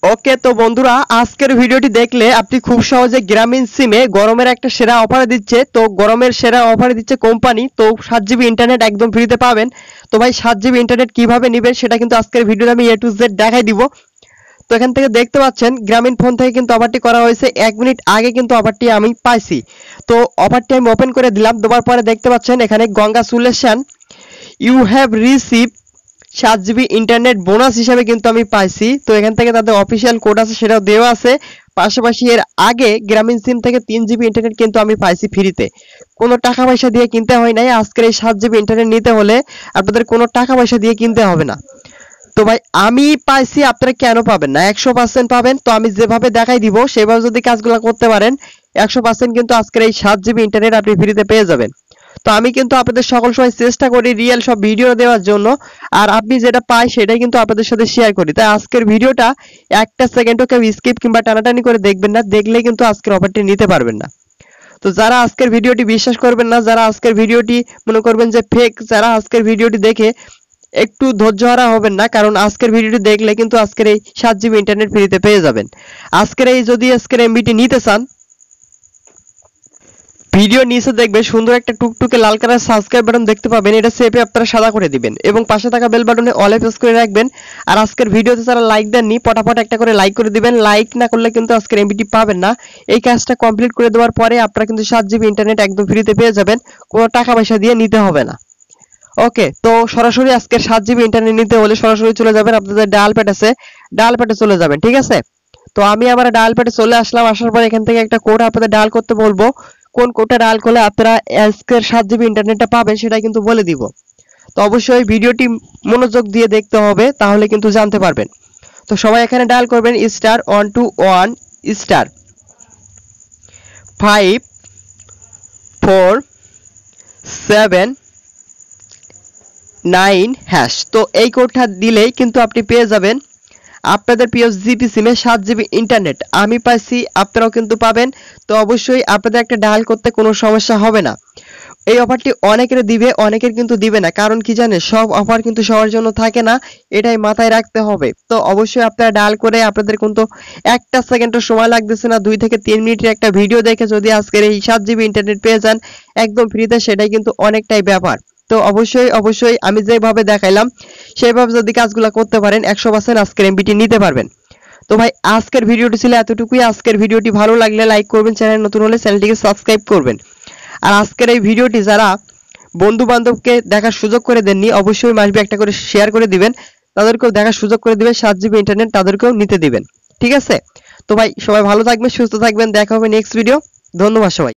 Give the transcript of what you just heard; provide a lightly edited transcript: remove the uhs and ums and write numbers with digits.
ওকে তো বন্ধুরা, আজকের ভিডিওটি দেখলে আপনি খুব সহজে গ্রামীণ সিমে গরমের একটা সেরা অফার দিচ্ছে। তো গরমের সেরা অফার দিচ্ছে কোম্পানি, তো 7 জিবি ইন্টারনেট একদম ফ্রিতে পাবেন। তো ভাই 7 জিবি ইন্টারনেট কিভাবে নেবেন সেটা কিন্তু আজকের ভিডিওতে আমি A to Z দেখাই দিব। তো এখান থেকে দেখতে পাচ্ছেন গ্রামীণ ফোন থেকে কিন্তু অফারটি করা হয়েছে, 1 মিনিট আগে কিন্তু অফারটি আমি পাইছি। তো অফারটি আমি ওপেন করে দিলাম, দেওয়ার পরে দেখতে পাচ্ছেন এখানে congratulation, you have receive 7 GB internet bonus হিসাবে কিন্তু আমি পাইছি। তো এখান থেকে তাদের অফিসিয়াল কোড আছে, সেটাও দেওয়া আছে। পাশাপাশি এর আগে গ্রামীণ সিম থেকে 3 জিবি ইন্টারনেট কিন্তু আমি পাইছি ফ্রিতে, কোনো টাকা পয়সা দিয়ে কিনতে হয় নাই। আজকের এই 7 জিবি ইন্টারনেট নিতে হলে আপনাদের কোনো টাকা পয়সা দিয়ে কিনতে হবে না। তো ভাই আমি পাইছি, আপনারা কেন পাবেন না? 100% পাবেন। তো আমি যেভাবে দেখাই দিব সেভাবে যদি কাজগুলো করতে পারেন 100% কিন্তু আজকের এই 7 জিবি ইন্টারনেট আপনি ফ্রিতে পেয়ে যাবেন। তো আমি কিন্তু আপনাদের সকল সময় চেষ্টা করি রিয়েল সব ভিডিও দেওয়ার জন্য, আর আপনি যেটা পাই সেটাই কিন্তু আপনাদের সাথে শেয়ার করি। তাই আজকের ভিডিওটা একটা সেকেন্ডও কেউ স্কিপ কিংবা টানাটানি করে দেখবেন না, দেখলে কিন্তু আজকের অফারটি নিতে পারবেন না। তো যারা আজকের ভিডিওটি বিশ্বাস করবেন না, যারা আজকের ভিডিওটি মনে করবেন যে ফেক, যারা আজকের ভিডিওটি দেখে একটু ধৈর্যহারা হবেন না, কারণ আজকের ভিডিওটি দেখলে কিন্তু আজকের এই 7 জিবি ইন্টারনেট ফ্রিতে পেয়ে যাবেন। আজকের এমবিটি নিতে চান, ভিডিও নিচে দেখবেন সুন্দর একটা টুকটুকে লাল কালার সাবস্ক্রাইব বাটন দেখতে পাবেন, এটা চেপে আপনারা সাদা করে দিবেন এবং পাশে থাকা বেল বাটনে অলে প্রেস করে রাখবেন। আর আজকের ভিডিওতে যারা লাইক দেননি পটাপট একটা করে লাইক করে দিবেন, লাইক না করলে কিন্তু আজকের এমবিটি পাবেন না। এই কাজটা কমপ্লিট করে দেওয়ার পরে আপনারা কিন্তু 7 জিবি ইন্টারনেট একদম ফ্রিতে পেয়ে যাবেন, কোনো টাকা পয়সা দিয়ে নিতে হবে না। ওকে, তো সরাসরি আজকের 7 জিবি ইন্টারনেট নিতে হলে সরাসরি চলে যাবেন আপনাদের ডায়াল প্যাড আছে, ডায়াল প্যাডে চলে যাবেন, ঠিক আছে? তো আমি আমার ডায়াল প্যাডে চলে আসলাম, আসার পর এখান থেকে একটা কোড আপনাদের ডায়াল করতে বলবো। কোন কোডটা ডায়াল করলে আপনারা আজকের 7 জিবি ইন্টারনেটটা পাবেন সেটা কিন্তু বলে দিব। তো অবশ্যই ভিডিওটি মনোযোগ দিয়ে দেখতে হবে, তাহলে কিন্তু জানতে পারবেন। তো সবাই এখানে ডায়াল করবেন *121 *547 তো এই কোডটা দিলেই কিন্তু আপনি পেয়ে যাবেন আপনাদের প্রিয় জিপি সিমে 7 জিবি ইন্টারনেট। আমি পাইছি, আপনারাও কিন্তু পাবেন। তো অবশ্যই আপনাদের একটা ডায়াল করতে কোনো সমস্যা হবে না। এই অফারটি অনেকের দিবে, অনেকের কিন্তু দিবে না, কারণ কি জানেন, সব অফার কিন্তু সবার জন্য থাকে না, এটাই মাথায় রাখতে হবে। তো অবশ্যই আপনারা ডায়াল করে আপনাদের কিন্তু একটা সেকেন্ডের সময় লাগতেছে না, 2 থেকে 3 মিনিটের একটা ভিডিও দেখে যদি আজকের এই 7 জিবি ইন্টারনেট পেয়ে যান একদম ফ্রিতে, সেটাই কিন্তু অনেকটাই ব্যাপার। তো অবশ্যই আমি যেভাবে দেখাইলাম সেভাবে যদি কাজগুলো করতে পারেন 100% আজকের এমবিটি নিতে পারবেন। তো ভাই আজকের ভিডিওটি ছিল এতটুকুই। আজকের ভিডিওটি ভালো লাগলে লাইক করবেন, চ্যানেল নতুন হলে চ্যানেলটিকে সাবস্ক্রাইব করবেন। আর আজকের এই ভিডিওটি যারা বন্ধু বান্ধবকে দেখার সুযোগ করে দেননি অবশ্যই মাসবি একটা করে শেয়ার করে দিবেন, তাদেরকেও দেখার সুযোগ করে দিবেন, 7 জিবি ইন্টারনেট তাদেরকেও নিতে দিবেন, ঠিক আছে? তো ভাই সবাই ভালো থাকবেন, সুস্থ থাকবেন, দেখা হবে নেক্সট ভিডিও। ধন্যবাদ সবাই।